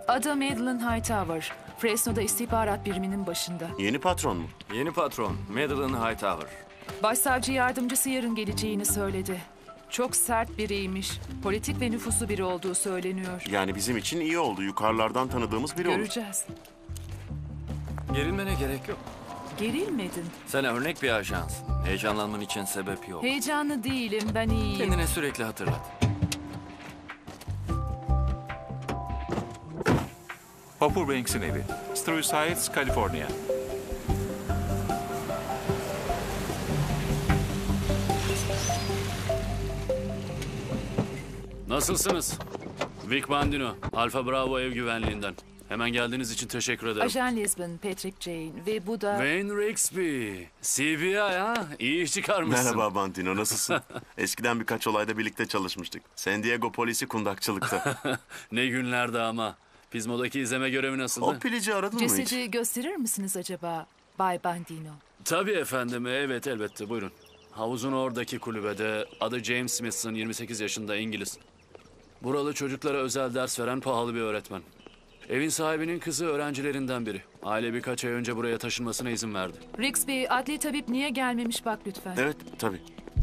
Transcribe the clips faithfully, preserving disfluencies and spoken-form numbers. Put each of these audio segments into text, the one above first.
Adı Madeline Hightower. Fresno'da istihbarat biriminin başında. Yeni patron mu? Yeni patron, Madeline Hightower. Başsavcı yardımcısı yarın geleceğini söyledi. Çok sert biriymiş. Politik ve nüfuzlu biri olduğu söyleniyor. Yani bizim için iyi oldu. Yukarılardan tanıdığımız biri oldu. Göreceğiz. Gerilmene gerek yok. Gerilmedin. Sen örnek bir ajansın. Heyecanlanman için sebep yok. Heyecanlı değilim, ben iyiyim. Kendine sürekli hatırlat. Hopper Banks'in evi. Sturgis Heights, Kaliforniya. Nasılsınız? Vic Bandino, Alfa Bravo ev güvenliğinden. Hemen geldiğiniz için teşekkür ederim. Ajan Lisbon, Patrick Jane ve bu da... Wayne Rixby. C B I ha? İyi iş çıkarmışsın. Merhaba Bantino, nasılsın? Eskiden birkaç olayda birlikte çalışmıştık. San Diego polisi kundakçılıkta. Ne günlerdi ama. Pismo'daki izleme görevi nasıldı? O pilici aradın mı hiç? Cesedi gösterir misiniz acaba Bay Bandino? Tabii efendim, evet elbette buyurun. Havuzun oradaki kulübede, adı James Smithson, yirmi sekiz yaşında, İngiliz. Buralı çocuklara özel ders veren pahalı bir öğretmen. Evin sahibinin kızı öğrencilerinden biri. Aile birkaç ay önce buraya taşınmasına izin verdi. Rixby, adli tabip niye gelmemiş bak lütfen. Evet, tabii.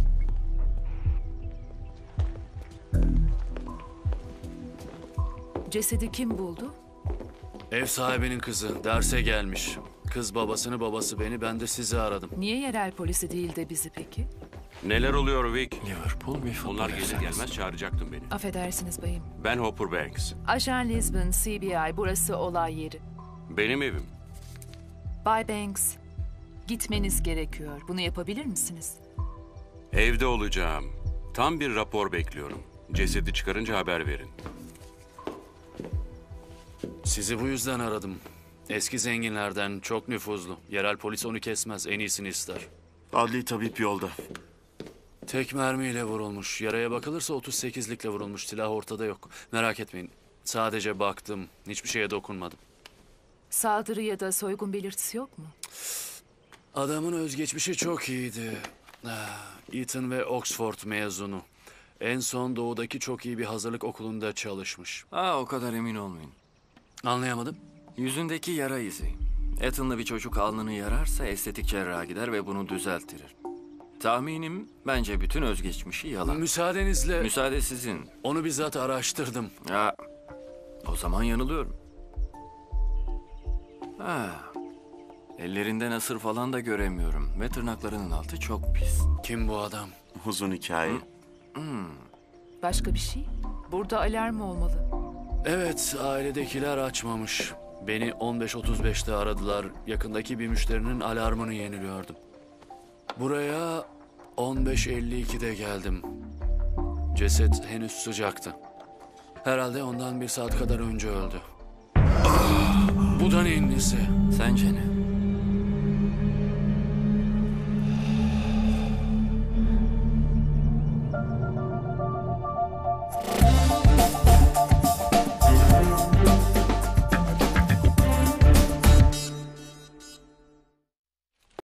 Cesedi kim buldu? Ev sahibinin kızı, derse gelmiş. Kız babasını, babası beni, ben de sizi aradım. Niye yerel polisi değil de bizi peki? Neler oluyor Vic? Liverpool bir futbol Onlar gelir efsanesi. gelmez çağıracaktın beni. Affedersiniz bayım. Ben Hopper Banks. Ajan Lisbon, C B I, burası olay yeri. Benim evim. Bay Banks, gitmeniz gerekiyor. Bunu yapabilir misiniz? Evde olacağım. Tam bir rapor bekliyorum. Cesedi çıkarınca haber verin. Sizi bu yüzden aradım. Eski zenginlerden, çok nüfuzlu. Yerel polis onu kesmez, en iyisini ister. Adli tabip yolda. Tek mermiyle vurulmuş. Yaraya bakılırsa otuz sekizlikle vurulmuş. Silah ortada yok. Merak etmeyin. Sadece baktım. Hiçbir şeye dokunmadım. Saldırı ya da soygun belirtisi yok mu? Adamın özgeçmişi çok iyiydi. Ah, Eton ve Oxford mezunu. En son doğudaki çok iyi bir hazırlık okulunda çalışmış. Aa, o kadar emin olmayın. Anlayamadım. Yüzündeki yara izi. Eton'lı bir çocuk alnını yararsa estetik cerraha gider ve bunu düzelttirir. Tahminim bence bütün özgeçmişi yalan. Müsaadenizle Müsaade sizin. onu bizzat araştırdım. Ya, o zaman yanılıyorum. Ha, ellerinden asır falan da göremiyorum ve tırnaklarının altı çok pis. Kim bu adam? Uzun hikaye. Başka bir şey? Burada alarm olmalı. Evet, ailedekiler açmamış. Beni on beş otuz beşte aradılar. Yakındaki bir müşterinin alarmını yeniliyordum. Buraya on beş elli ikide geldim. Ceset henüz sıcaktı. Herhalde ondan bir saat kadar önce öldü. Bu da neyin nesi? Sence ne?